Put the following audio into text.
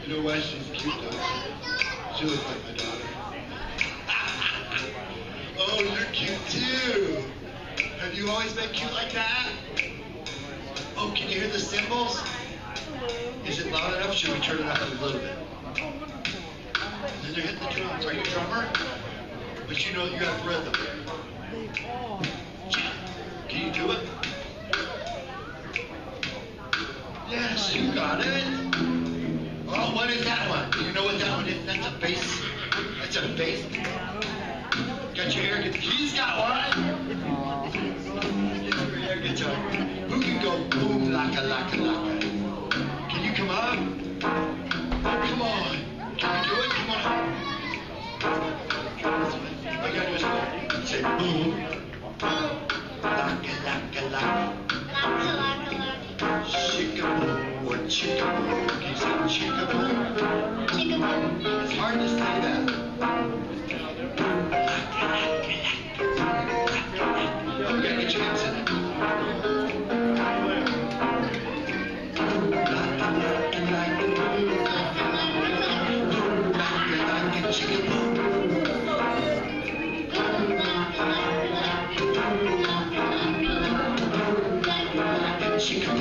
You know why she's cute, don't you? She looks like my daughter. Oh, you're cute too. Have you always been cute like that? Oh, can you hear the cymbals? Is it loud enough? Should we turn it up a little bit? Then they're hitting the drums. Are you a drummer? But you know you got rhythm. Can you do it? Yes, you got it. Oh, what is that one? Do you know what that one is? That's a bass. That's a bass. Got your air guitar. He's got one. Get your air guitar. Who can go boom laka laka laka? Can you come up? Come on. Can you do it? Come on. All you gotta do is say boom. Laka laka laka. Chick-a-boom or chick-a-boom. Can you say chick-a-boom? Chick-a-boom. It's hard to say that. Oh, you gotta get your hands in it. Chick-a-boom.